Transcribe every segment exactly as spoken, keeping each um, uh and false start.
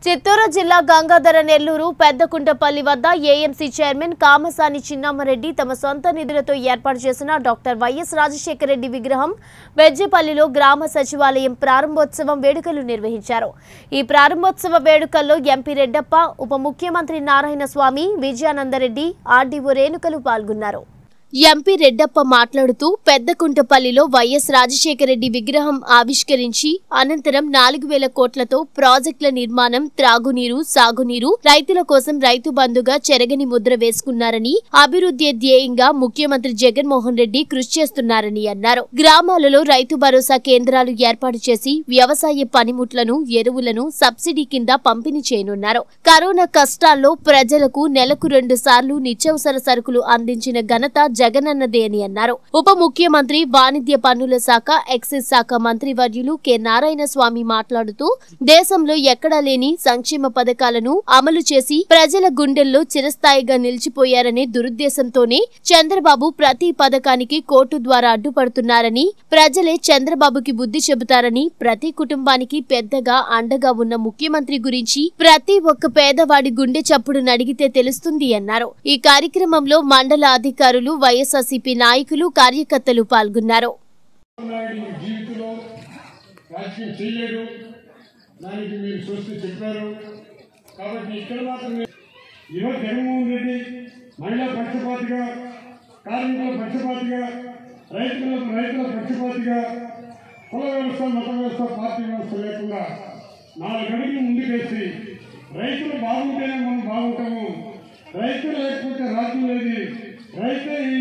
చిత్తూరు జిల్లా గంగాధర నెల్లూరు పెద్దకుంటపల్లి వద్ద AMC chairman Kamasani చిన్నమ్మరెడ్డి తమ సొంత నిధులతో ఏర్పాటు చేసిన డాక్టర్ వైఎస్ రాజశేఖర రెడ్డి విగ్రహం వెజ్జపల్లిలో గ్రామ సచివాలయం ప్రారంభోత్సవం వేడుకలు నిర్వహించారు। ఈ ప్రారంభోత్సవ వేడుకల్లో ఎంపీ రెడ్డప్ప, ఉప ముఖ్యమంత్రి నారాయణ స్వామి, విజయానందరెడ్డి, ఆర్డీఓ రేణుకలు పాల్గొన్నారు। ఎంపీ రెడ్డప్ప మాట్లాడుతూ పెద్దకుంటపల్లిలో వైఎస్ రాజశేఖర రెడ్డి విగ్రహం ఆవిష్కరించి అనంతరం నాలుగు వేల కోట్లతో ప్రాజెక్టుల నిర్మాణం, త్రాగునీరు, సాగునీరు, రైతుల కోసం రైతు బంధుగా చెరగని ముద్ర వేసుకున్నారని, అభివృద్ధి ధ్యేయంగా ముఖ్యమంత్రి జగన్మోహన్ రెడ్డి కృషి చేస్తున్నారని అన్నారు। గ్రామాలలో రైతు భరోసా కేంద్రాలు ఏర్పాటు చేసి వ్యవసాయ పనిముట్లను, ఎరువులను సబ్సిడీ కింద పంపిణీ చేయనున్నారు। కరోనా కష్టాల్లో ప్రజలకు నెలకు రెండు సార్లు నిత్యావసర సరుకులు అందించిన ఘనత జగనన్నదే అని అన్నారు। ఉప ముఖ్యమంత్రి, వాణిజ్య పన్నుల శాఖ, ఎక్సైజ్ శాఖ మంత్రి వర్యులు కె నారాయణ స్వామి మాట్లాడుతూ దేశంలో ఎక్కడా లేని సంక్షేమ పథకాలను అమలు చేసి ప్రజల గుండెల్లో చిరస్థాయిగా నిలిచిపోయారనే దురుద్దేశంతోనే చంద్రబాబు ప్రతి పథకానికి కోర్టు ద్వారా అడ్డుపడుతున్నారని, ప్రజలే చంద్రబాబుకి బుద్ధి చెబుతారని, ప్రతి కుటుంబానికి పెద్దగా అండగా ఉన్న ముఖ్యమంత్రి గురించి ప్రతి ఒక్క పేదవాడి గుండె చప్పుడు నడిగితే తెలుస్తుంది అన్నారు। ఈ కార్యక్రమంలో మండల అధికారులు, వైఎస్ఆర్సీపీ నాయకులు, కార్యకర్తలు పాల్గొన్నారు। మహిళా పక్షపాతిగా, కార్మికుల పక్షపాతిగా, రైతులకు రైతుల పక్షపాతిగా, కుల వ్యవస్థ, మత వ్యవస్థ, పార్టీ వ్యవస్థ లేకుండా నాలుగు అడుగులు ముందుకేసి రైతులు బాగుంటేనే మనం బాగుంటాము, రైతులు లేకపోతే రాజ్యం లేదు, రైతే ఈ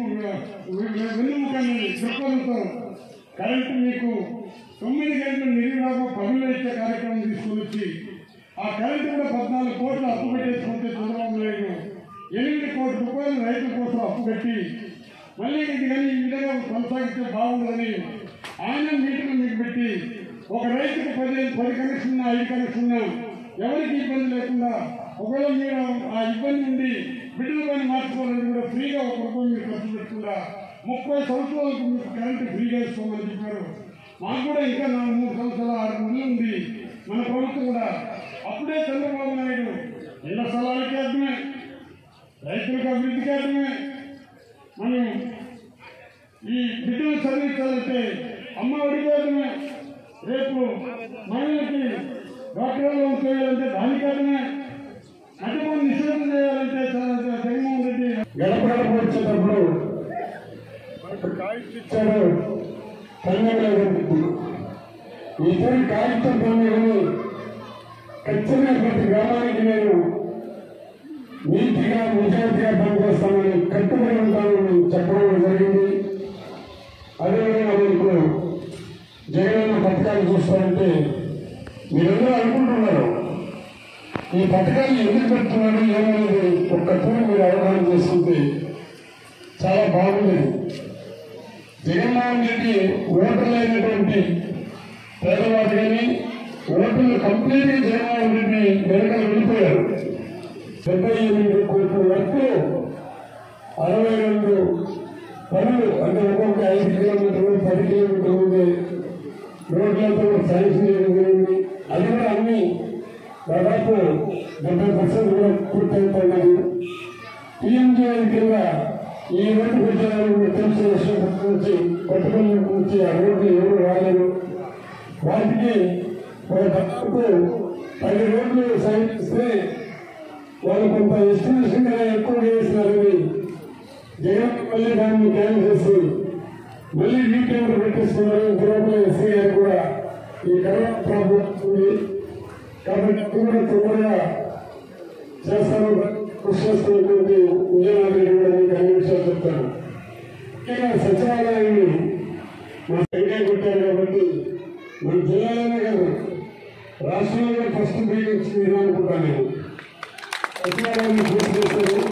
వెన్నుముకని దృక్పథంతో కరెంటు మీకు తొమ్మిది గంటల నిర్విరామ పనులు ఇచ్చే కార్యక్రమం తీసుకుని వచ్చి ఆ కరెంటు కూడా పద్నాలుగు కోట్లు అప్పు పెట్టేసుకుంటే చంద్రబాబు నాయుడు ఎనిమిది కోట్ల రూపాయలు రైతుల కోసం అప్పు కట్టి మళ్ళీ ఇది కానీ ఈ విధంగా కొనసాగిస్తే బాగుండదని ఆయన మీటింగ్ మీకు పెట్టి ఒక రైతుకు పది పది కనెక్షన్ ఉన్నా, ఐదు కనెక్షన్ ఉన్నా ఎవరికి ఇబ్బంది లేకుండా, ఒకవేళ మీరు ఆ ఇబ్బంది నుండి బిడ్డల పైన మార్చుకోవాలని కూడా ఫ్రీగా ఒక రూపాయి మీరు ఖర్చు పెట్టకుండా ముప్పై సంవత్సరాలకు మీకు కరెంటు ఫ్రీగా ఇస్తామని చెప్పారు। మాకు కూడా ఇంకా నాలుగు మూడు సంవత్సరాల ఆరు నెలలు ఉంది మన ప్రభుత్వం కూడా। అప్పుడే చంద్రబాబు నాయుడు ఇళ్ల స్థలాలకి అర్థమే, రైతులకు అభివృద్ధికి అర్థమే, మనం ఈ బిడ్డలు చదివించాలంటే అమ్మ ఒడికి అర్థమే, రేపు మహిళలకి డాక్టర్ లోన్ చేయాలంటే దానికి అర్థమే, అటువంటి నిషేధం చేయాలంటే జగన్మోహన్ రెడ్డి గడప గడప వచ్చేటప్పుడు కాగితం ఇచ్చాడు కన్యాకుమారి ఇతర కాగితం పొందని ఖచ్చితంగా ప్రతి గ్రామానికి నేను నీతిగా నిజాయితీగా పనిచేస్తానని కట్టుబడి ఉంటానని చెప్పడం జరిగింది। అదేవిధంగా మీకు జగనన్న పథకాలు చూస్తారంటే మీరందరూ అనుకుంటున్నారు ఈ పథకాన్ని ఎందుకు పెడుతున్నాడు ఏమనేది ఒక్కసారి మీరు అవగాహన చేసుకుంటే చాలా బాగుండేది। జగన్మోహన్ రెడ్డి ఓటర్లైనటువంటి పేదవాడు కానీ ఓటర్లు కంప్లీట్గా జగన్మోహన్ రెడ్డి వెనకాల వెళ్ళిపోయారు। డెబ్బై ఎనిమిది కోట్ల వరకు అరవై రెండు పనులు అంటే ఒక్కొక్క ఐదు కిలోమీటర్లు, పది కిలోమీటర్లు ఉండే రోడ్లతో శాంక్షన్ చేయడం జరిగింది। అది కూడా అన్ని దాదాపు డెబ్బై పర్సెంట్ కూడా పూర్తయిపోయినది। టీఎంజీ కింద ఈ రోడ్డు పెట్టాలని తెలిసిన విషయం నుంచి కొత్తపల్లి నుంచి ఆ రోడ్లు ఎవరు రాలేదు, వాటికి ఒక దాదాపు పది రోడ్లు సాగిస్తే వాళ్ళు కొంత ఎస్టిమేషన్ ఎక్కువ చేసినారని జగన్ మళ్ళీ దాన్ని క్యాన్సిల్ చేసి మళ్ళీ వీకెండ్ పెట్టిస్తున్నారు। ఇంతలోపల ఎస్సీ గారు కూడా ఈ కరోనా ప్రాబ్లం ఉంది కాబట్టి కూడా తొందరగా చేస్తాను, కృషి చేస్తున్నటువంటి విజయనగరం కూడా మీకు అన్ని విషయాలు చెప్తాను। ముఖ్యంగా సచివాలయాన్ని మా సంఖ్య కొట్టారు కాబట్టి మన జిల్లాలోనే కాదు రాష్ట్రంలో ఫస్ట్ బీయింగ్ అనుకుంటాను నేను సచివాలయాన్ని పూర్తి చేస్తారు।